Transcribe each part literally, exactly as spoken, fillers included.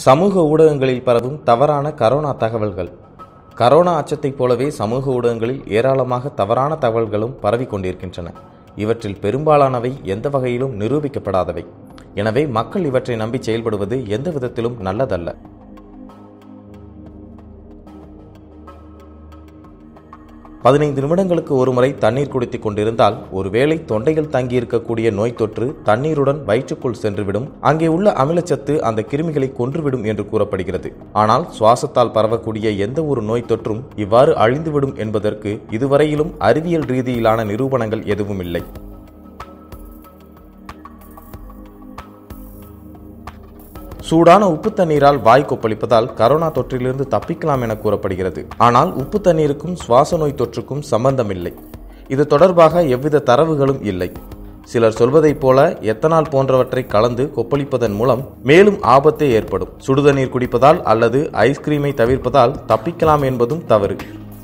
சமூக ஊடகங்களில் பரவும் தவறான கரோனா தகவல்கள். கரோனா அச்சத்தைப் போலவே சமூக ஊடகங்களில் ஏராளமாக தவறான தகவல்களும் பரவி கொண்டிருக்கின்றன. இவற்றில் பெரும்பாலானவை எந்த வகையிலும் நிரூபிக்கப்படாதவை. எனவே மக்கள் இவற்றை நம்பி செயல்படுவது எந்த விதத்திலும் நல்லதல்ல. பதினைந்து நிமிடங்களுக்கு ஒருமுறை தண்ணீர் குடித்துக் கொண்டிருந்தால் ஒருவேளை தொண்டையில் தங்கியிருக்கக்கூடிய நோய் தொற்று தண்ணீருடன் வயிற்றுக்குள் சென்றுவிடும். அங்கே உள்ள அமிலச்சத்து அந்த கிருமிகளை கொன்றுவிடும் என்று கூறப்படுகிறது. ஆனால் சுவாசத்தால் பரவக்கூடிய எந்த ஒரு நோய் தொற்றும் இவ்வாறு அழிந்துவிடும் என்பதற்கு இதுவரையிலும் அறிவியல் ரீதியிலான நிரூபணங்கள் எதுவும் இல்லை. சூடான உப்பு தண்ணீரால் வாய் கொப்பளிப்பதால் கரோனா தொற்றிலிருந்து தப்பிக்கலாம் என கூறப்படுகிறது. ஆனால் உப்பு தண்ணீருக்கும் சுவாச நோய் தொற்றுக்கும் சம்பந்தம் இல்லை. இது தொடர்பாக எவ்வித தரவுகளும் இல்லை. சிலர் சொல்வதைப் போல எத்தனால் போன்றவற்றை கலந்து கொப்பளிப்பதன் மூலம் மேலும் ஆபத்தே ஏற்படும். சுடுதண்ணீர் குடிப்பதால் அல்லது ஐஸ்கிரீமை தவிர்ப்பதால் தப்பிக்கலாம் என்பதும் தவறு.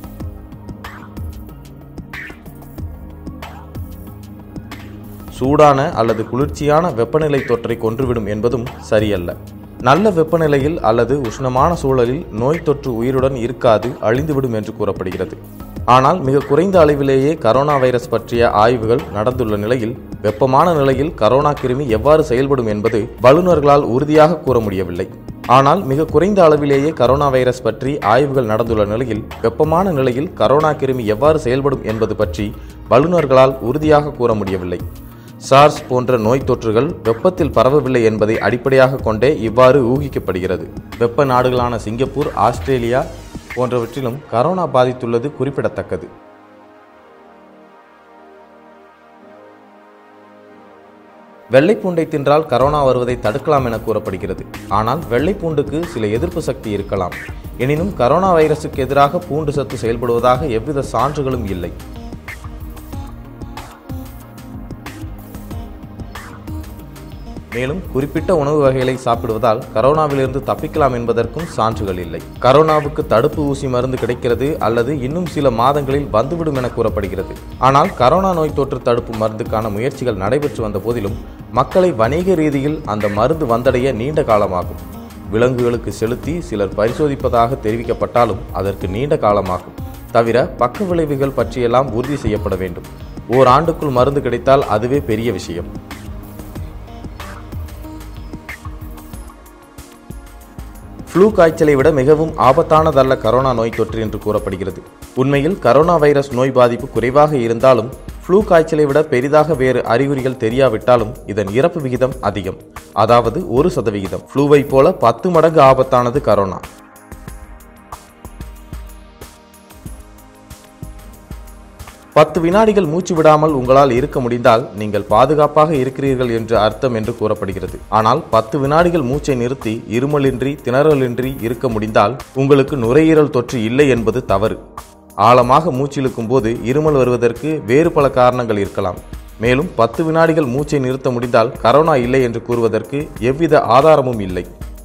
சூடான அல்லது குளிர்ச்சியான வெப்பநிலை தொற்றை கொன்றுவிடும் என்பதும் சரியல்ல. நல்ல வெப்பநிலையில் அல்லது உஷ்ணமான சூழலில் நோய் தொற்று உயிருடன் இருக்காது, அழிந்துவிடும் என்று கூறப்படுகிறது. ஆனால் மிக குறைந்த அளவிலேயே கரோனா வைரஸ் பற்றிய ஆய்வுகள் நடந்துள்ள நிலையில் வெப்பமான நிலையில் கரோனா கிருமி எவ்வாறு செயல்படும் என்பது வல்லுநர்களால் உறுதியாக கூற முடியவில்லை. ஆனால் மிக குறைந்த அளவிலேயே கரோனா வைரஸ் பற்றி ஆய்வுகள் நடந்துள்ள நிலையில் வெப்பமான நிலையில் கரோனா கிருமி எவ்வாறு செயல்படும் என்பது பற்றி வல்லுநர்களால் உறுதியாக கூற முடியவில்லை. சார்ஸ் போன்ற நோய் தொற்றுகள் வெப்பத்தில் பரவவில்லை என்பதை அடிப்படையாக கொண்டே இவ்வாறு ஊகிக்கப்படுகிறது. வெப்ப நாடுகளான சிங்கப்பூர், ஆஸ்திரேலியா போன்றவற்றிலும் கரோனா பாதித்துள்ளது குறிப்பிடத்தக்கது. வெள்ளைப்பூண்டை தின்றால் கரோனா வருவதை தடுக்கலாம் என கூறப்படுகிறது. ஆனால் வெள்ளைப்பூண்டுக்கு சில எதிர்ப்பு சக்தி இருக்கலாம். எனினும் கரோனா வைரசுக்கு எதிராக பூண்டு சத்து செயல்படுவதாக எவ்வித சான்றுகளும் இல்லை. மேலும் குறிப்பிட்ட உணவு வகைகளை சாப்பிடுவதால் கரோனாவிலிருந்து தப்பிக்கலாம் என்பதற்கும் சான்றுகள் இல்லை. கரோனாவுக்கு தடுப்பு ஊசி மருந்து கிடைக்கிறது அல்லது இன்னும் சில மாதங்களில் வந்துவிடும் என கூறப்படுகிறது. ஆனால் கரோனா நோய் தொற்று தடுப்பு மருந்துக்கான முயற்சிகள் நடைபெற்று வந்த போதிலும் மக்களை வணிக ரீதியில் அந்த மருந்து வந்தடைய நீண்ட காலமாகும். விலங்குகளுக்கு செலுத்தி சிலர் பரிசோதிப்பதாக தெரிவிக்கப்பட்டாலும் அதற்கு நீண்ட காலமாகும். தவிர பக்க விளைவுகள் பற்றியெல்லாம் உறுதி செய்யப்பட வேண்டும். ஓராண்டுக்குள் மருந்து கிடைத்தால் அதுவே பெரிய விஷயம். ஃப்ளூ காய்ச்சலை விட மிகவும் ஆபத்தானதல்ல கரோனா நோய் தொற்று என்று கூறப்படுகிறது. உண்மையில் கரோனா வைரஸ் நோய் பாதிப்பு குறைவாக இருந்தாலும் ஃப்ளூ காய்ச்சலை விட பெரிதாக வேறு அறிகுறிகள் தெரியாவிட்டாலும் இதன் இறப்பு விகிதம் அதிகம், அதாவது ஒரு சதவிகிதம். ஃப்ளூவை போல பத்து மடங்கு ஆபத்தானது கரோனா. பத்து வினாடிகள் மூச்சு விடாமல் உங்களால் இருக்க முடிந்தால் நீங்கள் பாதுகாப்பாக இருக்கிறீர்கள் என்று அர்த்தம் என்று கூறப்படுகிறது. ஆனால் பத்து வினாடிகள் மூச்சை நிறுத்தி இருமலின்றி திணறலின்றி இருக்க முடிந்தால் உங்களுக்கு நுரையீரல் தொற்று இல்லை என்பது தவறு. ஆழமாக மூச்சிழுக்கும் போது இருமல் வருவதற்கு வேறு பல காரணங்கள் இருக்கலாம். மேலும் பத்து வினாடிகள் மூச்சை நிறுத்த முடிந்தால் கரோனா இல்லை என்று கூறுவதற்கு எவ்வித ஆதாரமும் இல்லை.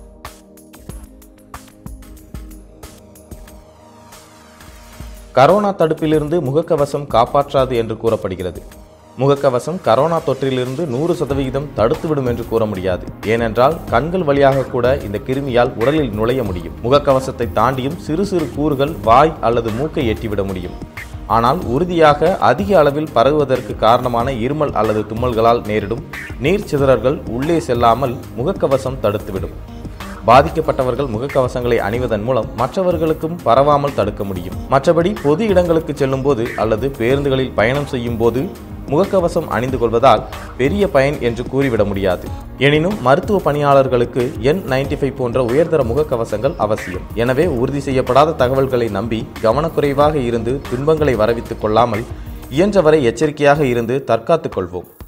கரோனா தடுப்பிலிருந்து முகக்கவசம் காப்பாற்றாது என்று கூறப்படுகிறது. முகக்கவசம் கரோனா தொற்றிலிருந்து நூறு சதவிகிதம் தடுத்துவிடும் என்று கூற முடியாது. ஏனென்றால் கண்கள் வழியாக கூட இந்த கிருமியால் உடலில் நுழைய முடியும். முகக்கவசத்தை தாண்டியும் சிறு சிறு கூறுகள் வாய் அல்லது மூக்கை எட்டிவிட முடியும். ஆனால் உறுதியாக அதிக அளவில் பரவுவதற்கு காரணமான இருமல் அல்லது தும்மல்களால் நேரிடும் நீர் சிதறல்கள் உள்ளே செல்லாமல் முகக்கவசம் தடுத்துவிடும். பாதிக்கப்பட்டவர்கள் முகக்கவசங்களை அணிவதன் மூலம் மற்றவர்களுக்கும் பரவாமல் தடுக்க முடியும். மற்றபடி பொது இடங்களுக்கு செல்லும் போது அல்லது பேருந்துகளில் பயணம் செய்யும் போது முகக்கவசம் அணிந்து கொள்வதால் பெரிய பயன் என்று கூறிவிட முடியாது. எனினும் மருத்துவ பணியாளர்களுக்கு என் நைன்டி ஃபைவ் போன்ற உயர்தர முகக்கவசங்கள் அவசியம். எனவே உறுதி செய்யப்படாத தகவல்களை நம்பி கவனக்குறைவாக இருந்து துன்பங்களை வரவித்துக் கொள்ளாமல் இயன்றவரை எச்சரிக்கையாக இருந்து தற்காத்துக் கொள்வோம்.